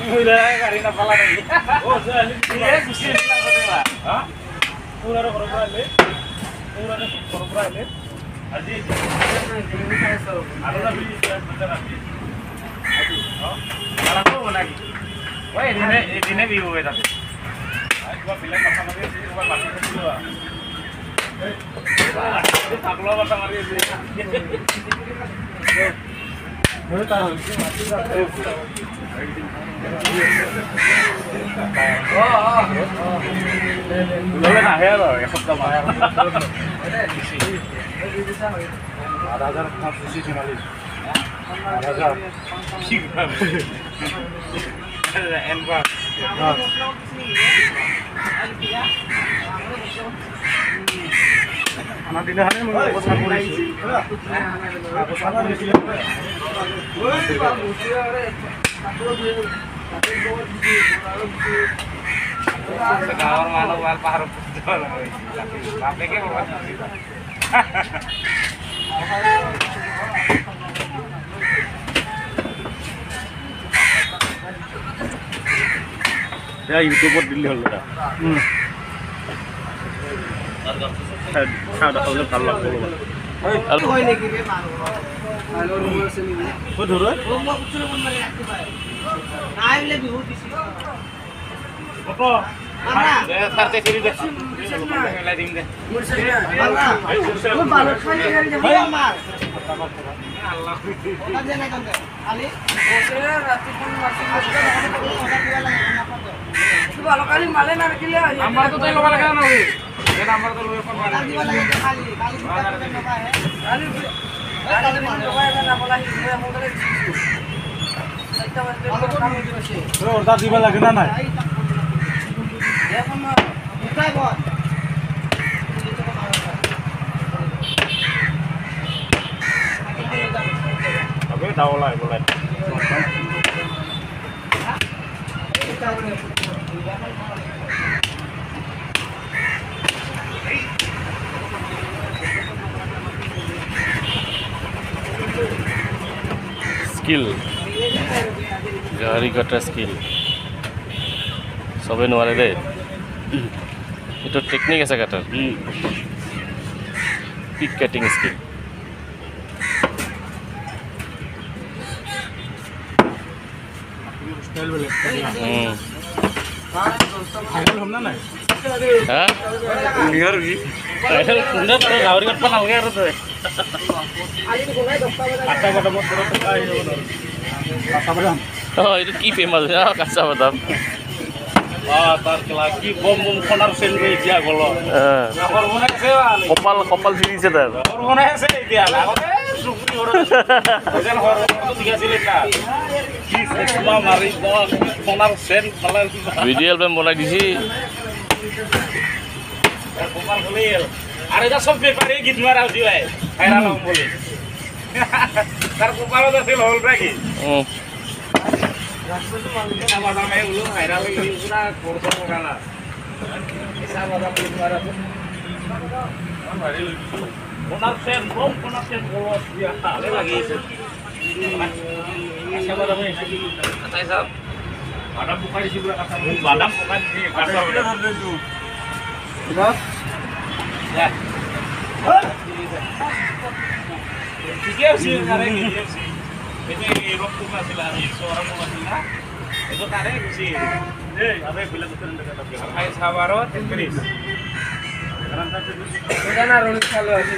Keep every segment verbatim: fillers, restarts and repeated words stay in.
Udah kari napala lagi. Oh, jadi dia gusi bilang katanya. Hah? Udah orang berani. Udah orang berani. Aji. Ada nabi betul nabi. Aji. Oh. Kalau kau lagi. Wah, ini ini view itu tadi. Gua bilang sama dia sih gua masih kecil lah. Eh. Aku lo sama dia sih. Mana tahu? Oh, oh. Dulu kan akhir loh, ya kita bayar. Ada aja konstitusi finalis. Ada aja. Ada enva. Anak dinahnya mau pesan polisi. Pesan polisi. Sekarang malu wal paruh betul. Sampai ke bawah. Ya YouTube dili hল এটা হুম খাওয়া খাওয়া ভালো লাগলো আর হয় নাকি রে মারো আলো নম্বর আছে নি ও ধরো ও মো কুছরে কোন মানে রাখতে পারে না আইলে বিহু দিছি কত আমরা সারতে ফিরি দে মেলা দিন দে আল্লাহ ও ভালো খালি গাড়ি যাবে আমার আল্লাহ ওটা দে না কোন খালি ওসে রাতে কোন মাসি মাসি ওটা দিবা লাগে না কত তুই ভালো খালি মালে না রাখিলে আমরা তো তাই লোক লাগা না ওই এটা আমরা তো লোক কোন মালে দিবা লাগে খালি খালি না পায় খালি খালি লোক না বলা হি আমি বলে একটা বাজে কাম দিবছে তো ওটা দিবা লাগে না না এখন উঠাই বল আবে দাও লাই বলাই স্কিল গাড়ি কাটা স্কিল সবে নোৱাৰে দে এটা টেকনিক আছে কাটাৰ পিক কাটিং স্কিল স্টাইল বলে হুম ফাইনাল হম না নাই হ্যাঁ নিয়ার কি ফাইনাল সুন্দর তো গাওরি কাটপা নালগে আৰু তই আজি তো গলাই দহটা বজা আঠটা বজা মত তো আহি যাব ধৰ কাঁচা বাদাম অ এটা কি ফেমাস হ্যাঁ কাঁচা বাদাম আ তার ক্লা কি বম বম খনার সেন গই দিয়া গল হ্যাঁ আগর মনে আছে কপাল কপাল ফিরিছে তার আগর মনে আছে দিয়া আগতে সুকুতি হর ওজন হর তো ঠিক আছে না কি সেসমা মারি বল খনার সেন পালা ভিডিও এলবাম বনাই দিছি কপাল হলিল আর এটা সব পেপারে গীত মারা হই ভাই ভাইরাল হম বলে তার কপাল তো ছিল হল রাখি হুম রাস্তা মালকে না বাদাম এ উলো ভাইরাল হই পুরা করছো কালা এসা বাদাম গীত মারা তো ভাইরাল ওনার সেন রম কোনার সেন বলো দিয়া তালে লাগিয়েছে আচ্ছা বাদাম এসে তাই সব বাদাম পোকাই দিছি পুরা কাঁচা বাদাম পোকাই দিছি কাঁচা বাদাম বাস ya ঠিক আছে কারে গিয়েছি এটা এই রক্ত আছে না একশো আছে না এটা কারে গিয়েছি এই আবে বিলা তো তেন টাকা দাও ভাই সাবারো তিরিশ কারণ তা ওটা না রোল চালু আছে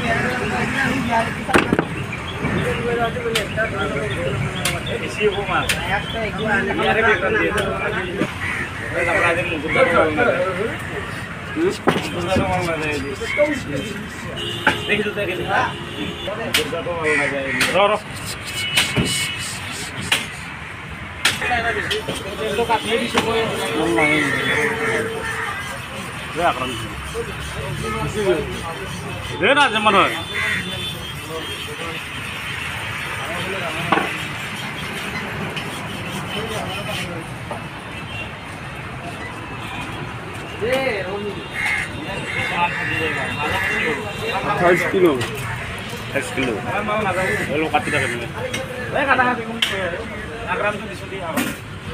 এই সি হুমা একটা একটু আরে বেকার দিয়ে দাও এই আপনাদের মুখ দেখি তো দেখি র র না যেমন হয় আঠাইশ কিলো আঠাইশ কিলো কাটি থাকে